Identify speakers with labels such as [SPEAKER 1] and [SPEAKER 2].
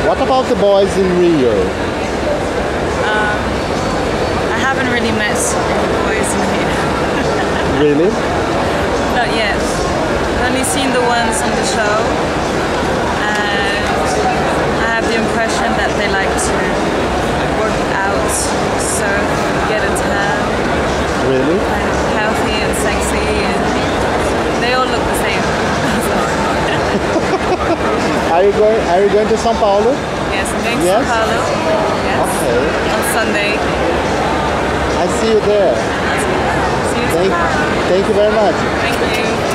[SPEAKER 1] What about the boys in Rio?
[SPEAKER 2] I haven't really met any boys in here.
[SPEAKER 1] Really?
[SPEAKER 2] Not yet. I've only seen the ones on the show, and I have the impression that they like to work out, surf, get a tan.
[SPEAKER 1] Really?
[SPEAKER 2] Kind of healthy and sexy, and they all look the same.
[SPEAKER 1] Are you going to São Paulo?
[SPEAKER 2] Yes, I'm going to
[SPEAKER 1] Yes?
[SPEAKER 2] São Paulo. Yes.
[SPEAKER 1] Okay.
[SPEAKER 2] On Sunday.
[SPEAKER 1] I see you there.
[SPEAKER 2] See you tomorrow.
[SPEAKER 1] Thank you very much.
[SPEAKER 2] Thank you.